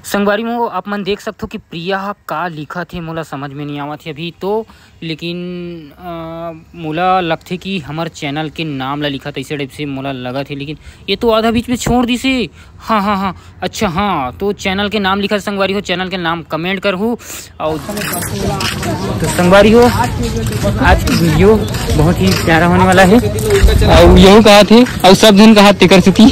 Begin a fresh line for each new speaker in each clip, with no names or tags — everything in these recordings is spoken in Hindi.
संगवारी में आप मन देख सकते हो कि प्रिया का लिखा थे मोला समझ में नहीं आवत है अभी तो, लेकिन मोला लगथे कि हमार चैनल के नाम ला लिखा था इसे टाइप से मोला लगा थे, लेकिन ये तो आधा बीच में छोड़ दी से। हाँ हाँ हाँ अच्छा हाँ, तो चैनल के नाम लिखा संगवारी हो, चैनल के नाम कमेंट कर हो। और तो संगवारी हो आज की वीडियो बहुत ही प्यारा होने वाला है और यही कहा थे और सब दिन कहा कर चुकी।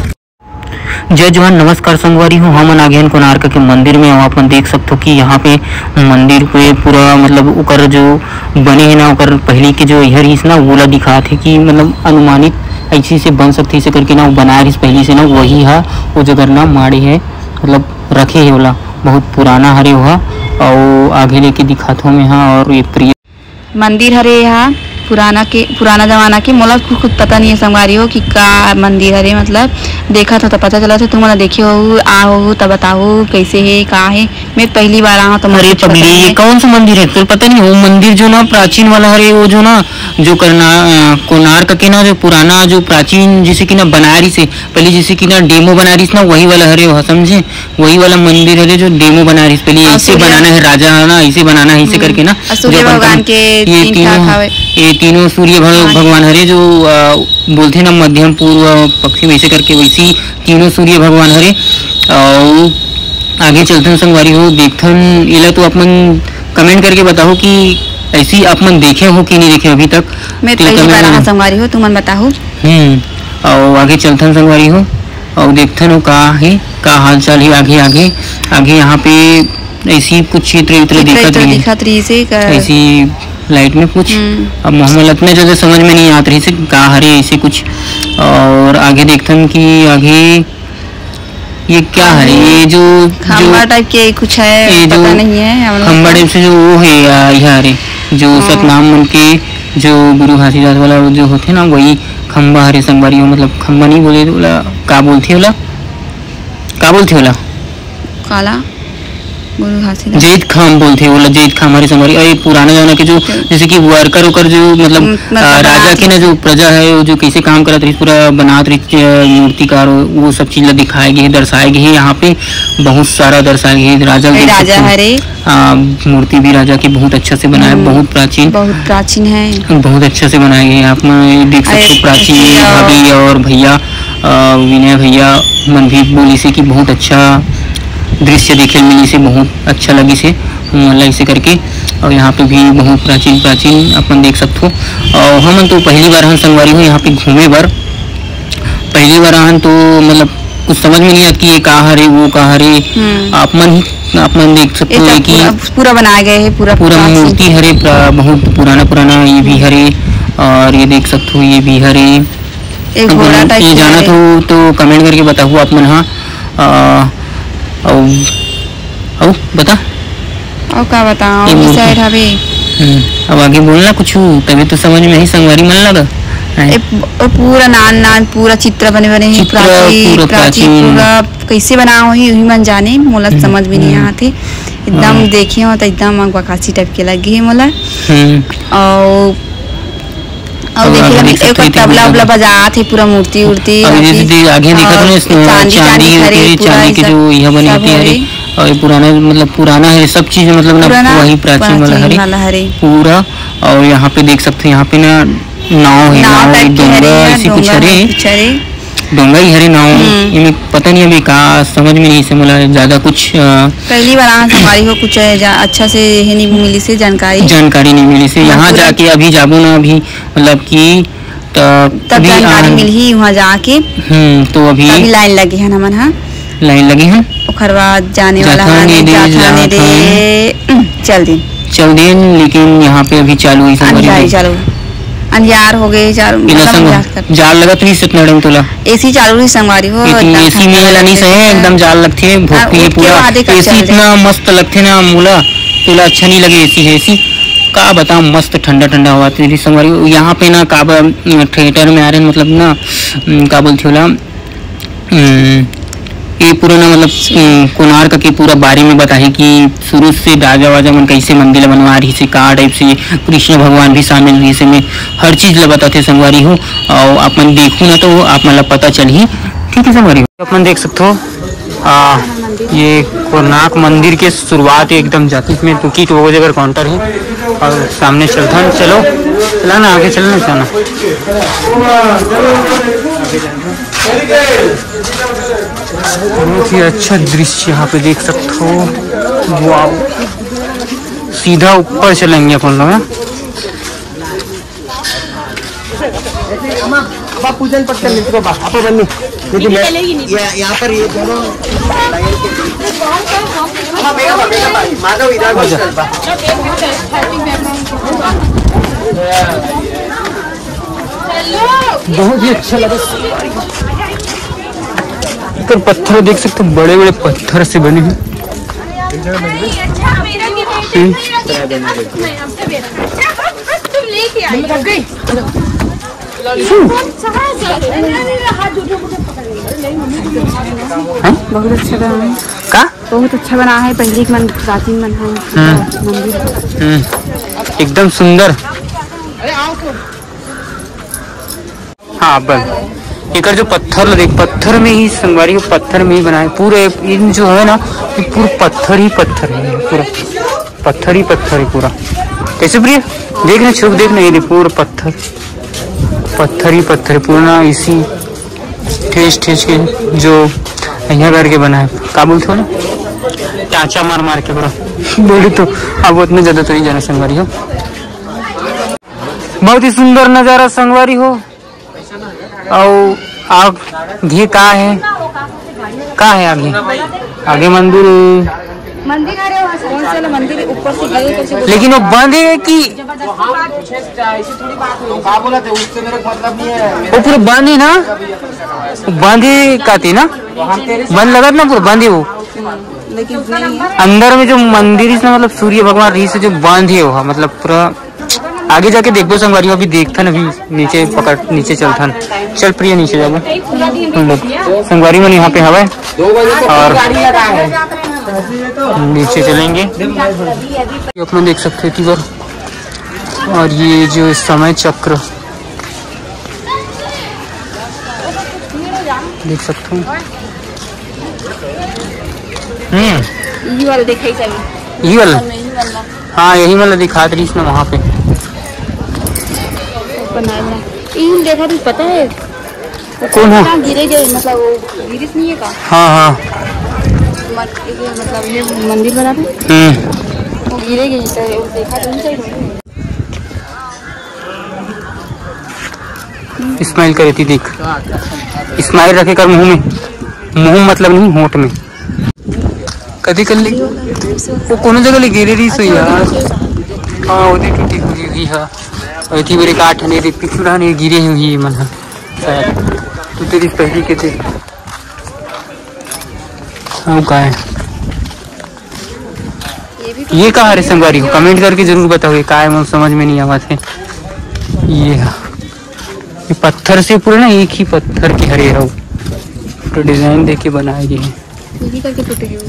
जय जवान नमस्कार संगवारी हूँ, हम आ गए कोणार्क के मंदिर में। आप देख सकते हो कि यहाँ पे मंदिर पे पूरा मतलब उकर जो बने है ना उकर पहले के जो इहर हिस ना वो दिखा थे कि मतलब अनुमानित ऐसी से बन सकती इसे करके ना बनाया रही पहले से ना वही है वो जगह ना माड़े है मतलब रखे है वाला बहुत पुराना हरे हुआ और आगे लेके दिखाता हूँ मैं यहाँ। और ये प्रिय
मंदिर हरे यहाँ पुराना जमाना के मोला खुद पता नहीं है संगवारी हो कि का मंदिर हरे, मतलब देखा था तो पता चला था। तुम देखे हो आओ तब बताओ कैसे है का है। मैं पहली बार आऊँ तो
अरे पगली कौन सा मंदिर है तो पता नहीं। वो मंदिर जो ना प्राचीन वाला हरे वो जो ना जो कोणार्क के ना जो पुराना जो प्राचीन जैसे कि ना बनारस से पहले जैसे कि ना डेमो बनारस ना वही वाला हरे वो समझे, वही वाला मंदिर है जो डेमो बनारस पहले ऐसे बनाना है राजा ना ऐसे बनाना है ऐसे करके ना
भगवान के
ये तीनों सूर्य भगवान हरे जो बोलते ना मध्यम पूर्व पश्चिम ऐसे करके वैसी तीनों सूर्य भगवान हरे। और आगे चलते संगवारी हो देखथन इला तो अपन कमेंट करके बताओ कि ऐसी आप मन देखे हो कि नहीं देखे अभी तक।
मैं पहली बार संगवारी हो तुम बताओ।
और आगे चलथन संगवारी हो और देखथन हो का है का हाल चाल है आगे आगे आगे यहाँ पे ऐसी कुछ चित्र दिखत रही ऐसी लाइट में कुछ। अब मोहम्मद में जो समझ में नहीं आती से का हरे ऐसे कुछ। और आगे देखते हैं कि आगे ये क्या है, ये जो
खंबा टाइप के कुछ है
ये
पता नहीं है
खंबा टाइप से जो वो है यह हरे जो सतनाम उनके जो गुरु घासीदास वाला जो होते ना वही खंबा हरे संगवारी हो। मतलब खंबा नहीं बोले बोला का बोलते होला
काला
जैद खाम बोलते हैं, बोला जैद खाम हमारे संगवारी। और ये पुराना जमाना के जो जैसे कि वर्कर उकर जो मतलब राजा के ना जो प्रजा है जो कैसे काम करत रही पूरा बनात रही मूर्तिकार वो सब चीज दिखाए गए दर्शाए गए। यहाँ पे बहुत सारा दर्शाए गए राजा
हरे
मूर्ति भी राजा की बहुत अच्छा से बनाया, बहुत प्राचीन है, बहुत अच्छा से बनाए गए। आप देख सकते हो प्राचीन भाभी और भैया विनय भैया मन भी बोली से कि बहुत अच्छा दृश्य देखे मिली से बहुत अच्छा लगी से मतलब इसे करके। और यहाँ पे भी बहुत प्राचीन अपन देख सकते हो। और हम तो पहली बार हम संगवारी हूँ यहाँ पे घूमे बार पहली बार हम तो मतलब कुछ समझ में नहीं आता कि ये कहाँ हरे वो कहाँ हरे। आप मन देख सकते हो कि
पूरा बनाए गए है पूरा
मूर्ति हरे बहुत पुराना ये भी हरे। और ये देख सकते हो ये भी हरे। ये जाना तो कमेंट करके बताओ आप मन। हाँ और बता
और क्या बताओ साइड हवे।
अब आगे बोलना कुछ तभी तो समझ में ही संगवारी मन लगा।
पूरा नान पूरा चित्र बने ही प्राचीन पूरा कैसे बना हो ही मन जाने मोला समझ भी नहीं आते। एकदम देखे हो तो एकदम बकासी टाइप के लगी है मोला। और देखिए एक तबला उबला बजा थे पूरा मूर्ति
आगे चांदी के जो यह बनी होती है और ये पुराना है सब चीज मतलब ना वही प्राचीन वाला हरे पूरा। और यहाँ पे देख सकते हैं यहाँ पे ना नाव है डोंगा ऐसी कुछ हरे डोंगा ही हरे नाव। ये पता नहीं अभी का समझ में नहीं से बोला ज्यादा कुछ
पहली बार हमारी हो कुछ अच्छा से नहीं मिली से
जानकारी नहीं मिली से। यहाँ जाके अभी जाबो ना अभी मतलब कि
तब जानकारी मिली वहाँ जाके।
तो अभी
लाइन लगी है ना मन
लाइन लगी है
बाद जाने वाला है चल दिन
लेकिन यहाँ पे अभी चालू है
अंधियार हो गए
जाल लगत रही इतना टाइम तोला
एसी चालू रही संगवारी हो
एसी में वाला नहीं सही एकदम जाल लगती है भोंकती है पूरा एसी इतना मस्त लगते ना मोला तोला अच्छा नहीं लगे एसी का बताओ मस्त ठंडा हवा तेरी संगवारी। यहाँ पे ना का थिएटर में आ रहे मतलब ना का बोलते होला ये पूरा ना मतलब कोणार्क के पूरा बारे में बताए कि शुरू से राजा वाजा मन कैसे मंदिर बनवा रही से का टाइप से कृष्ण भगवान भी शामिल रही से में हर चीज ला बताते संगवारी हो। और आप मन देखो ना तो आप मतलब पता चल ही ठीक है संगवारी हो। आप मन देख सकते हो ये कोणार्क मंदिर के शुरुआत एकदम जाती में टिकट वो जगह काउंटर है और सामने चलता चलो चला ना आगे चलना जाना। बहुत ही अच्छा दृश्य यहाँ पे देख सकते हो। वाव, सीधा ऊपर चलेंगे अपन लोग।
पूजन पट कर लीजिए आप बन्नी यहाँ पर ये दोनों माधव इधर
बहुत ही अच्छा लगा। पत्थर देख सकते हो, बड़े बड़े पत्थर से बने हैं।
बहुत अच्छा बना है
का
बहुत अच्छा बना है। पहले के प्राचीन बना है मंदिर
एकदम सुंदर। हाँ बस एक जो पत्थर देख, पत्थर में ही संगवारी को पत्थर में ही बनाए पूरे। इन जो है ना ये पूरा पत्थर ही पत्थर है, पूरा पत्थर ही पत्थर है पूरा। कैसे प्रिय देखना छुप देखना, ये पूरा पत्थर पत्थर ही पत्थर पूरा। इसी ठेस ठेस के जो यहाँ करके बना है, क्या बोलते हो ना, टाँचा मार मार के पूरा बोले तो। अब उतने ज्यादा तो नहीं जाना संगवारी हो। बहुत ही सुंदर नजारा संगवारी हो। और आग घी का है आगे आगे मंदिर
मंदिर ऊपर से
लेकिन वो बंद है कि वो पूरा बंद है ना, बंद ही का थी ना, बंद लगा ना पूरा बंद है वो।
लेकिन
अंदर में जो मंदिर है मतलब सूर्य भगवान रही से जो बंद है वो, मतलब पूरा आगे जाके देखो संगवारी। अभी देखता ना, अभी नीचे पकड़ नीचे चलता न। चल प्रिय नीचे जाओ तुम लोग संगवारी में यहाँ पे हवा और नीचे चलेंगे। अपना देख सकते हैं तीवर, और ये जो समय चक्र देख सकते हो।
ये वाला दिखाई चाहिए,
ये वाला हाँ यही वाला दिखा रही इसने वहाँ पे
देखा तो पता है
कौन है
गिरे गए, मतलब वो गिरिश नहीं है का।
हाँ
मतलब ये मंदिर बना था वो गिरे गए तो देखा तो नहीं चाहिए।
स्माइल करे थी देख, स्माइल रखे कर मुंह में, मुंह मतलब नहीं होंठ में। कभी कर ली वो कोनो जगह ले गिरे रही सो यार। हाँ वो टूटी हुई है और थी मेरे काट ने रे पिछड़ा ने गिरे हुई मन शायद तो तेरी पहली के थे। हाँ का है ये कहा रे संगवारी हो, कमेंट करके जरूर बताओ ये का है, मुझे समझ में नहीं आवा थे। ये पत्थर से पूरा ना एक ही पत्थर के हरे हो तो डिजाइन देके बनाए गए हैं।
यही करके टूटे हुए।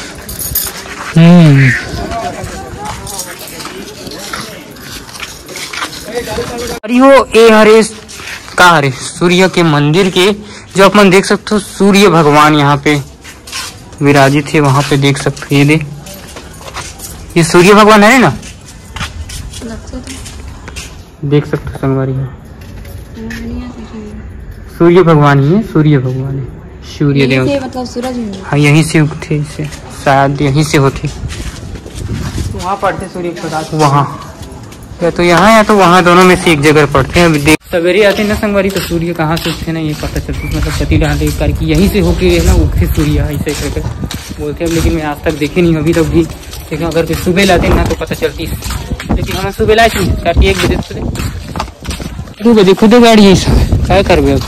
हो ए हरे का हरे सूर्य के मंदिर के जो अपन देख सकते हो, सूर्य भगवान यहाँ पे विराजित है। वहां पे देख सकते हो, ये सूर्य भगवान है ना, देख सकते हो संगवारी है। सूर्य भगवान ही है, सूर्य भगवान है, सूर्य देव
मतलब सूरज।
हाँ यहीं से उगते, इसे शायद यहीं से होते। वहाँ पढ़ते सूर्य प्रकाश, वहाँ या तो यहाँ या तो वहाँ, दोनों में से एक जगह पढ़ते हैं। अभी देख सवेरे आते ना संगवारी तो सूर्य कहाँ से उठते ना ये पता चलती, मतलब पति डाले करके यहीं से होके ना उठते सूर्य ऐसे करके बोलते हैं। लेकिन मैं आज तक देखे नहीं अभी तक भी, लेकिन अगर कोई सुबह लाते ना तो पता चलती। लेकिन हमें सुबह लाए थी करके 1 बजे से 2 बजे खुद गाड़ी है सब क्या कर अब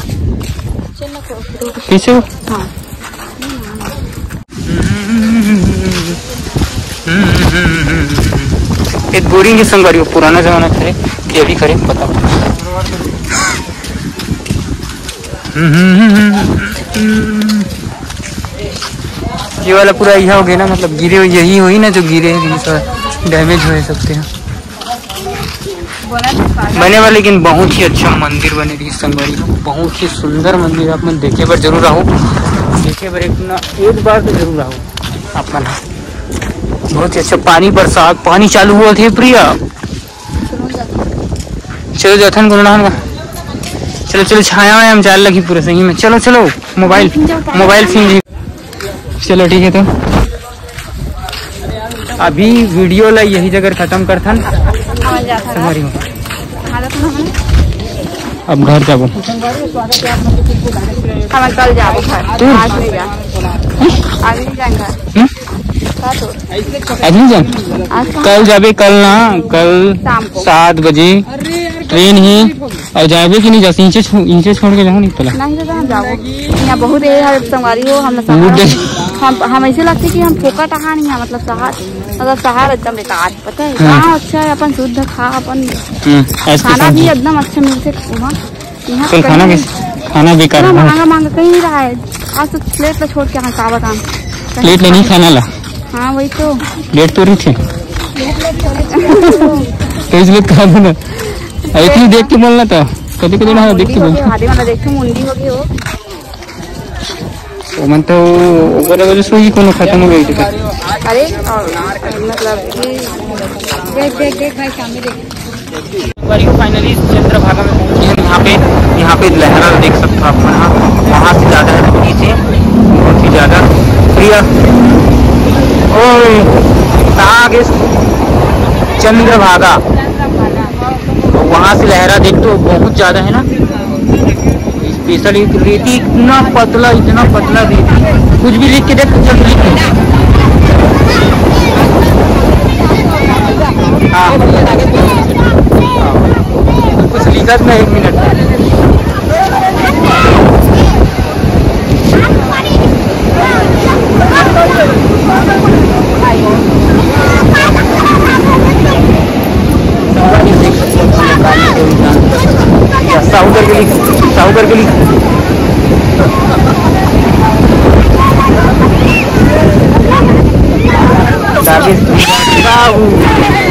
कैसे हो। एक बोरिंग के संगवारी हो, पुराना जमाना करे कि अभी करे पता। ये वाला पूरा यह हो गया ना, मतलब गिरे यही हुई ना जो गिरे डैमेज हो सकते हैं। बने वाला, लेकिन बहुत ही अच्छा मंदिर बने रही संगवारी हो। बहुत ही सुंदर मंदिर, आप मन देखे बार जरूर आओ, देखे बार एक बार तो जरूर आओ आप मन। बहुत ही अच्छा पानी, बरसात पानी चालू हुआ थे प्रिया। चलो जथन गुरुनान का, चलो चलो छाया में हम चाल लगी पूरे सही में। चलो चलो मोबाइल फिर चलो ठीक है। तो अभी वीडियो ला यही जगह खत्म करथन। अब घर जाबो,
कल जाबो
अभी जान कल जाबे, कल ना कल 7 बजे ट्रेन ही और जाबे कि नहीं, जैसे नीचे छोड़ के जाऊँ नहीं पला
नहीं तो जाबो। यहाँ बहुत है संगवारी हो, हम ऐसे लगते कि हम फोकट आहा नहीं है, मतलब शहर एकदम बेकार, पता है कहाँ अच्छा है, अपन शुद्ध खा, अपन खाना भी एकदम अच्छा मिलते वहाँ।
खाना बेकार
महंगा कहीं नहीं रहा है। आज तो प्लेट पे छोड़ के हाँ का बता,
प्लेट ले नहीं खाना ला।
हाँ वही तो
प्लेट तो रही थे तो इसलिए खा ना, इतनी देख के बोलना था, कभी कभी ना देख के मुंडी होगी हो तो मन तो ओकरे वजह से ही कोनो खत्म हो गई थी।
अरे मतलब
फाइनली चंद्रभागा में पहुंचे हैं। यहाँ पे लहरा देख सकते हो आप, वहाँ से ज़्यादा है नीचे, बहुत ही ज़्यादा प्रिय। आगे चंद्रभागा, वहाँ से लहरा देख तो बहुत ज़्यादा है ना। स्पेशली रेती इतना पतला रेती, कुछ भी लिख के देख, जब लिख के हाँ कुछ लिखा था 1 मिनट साहूकर के लिए बाबू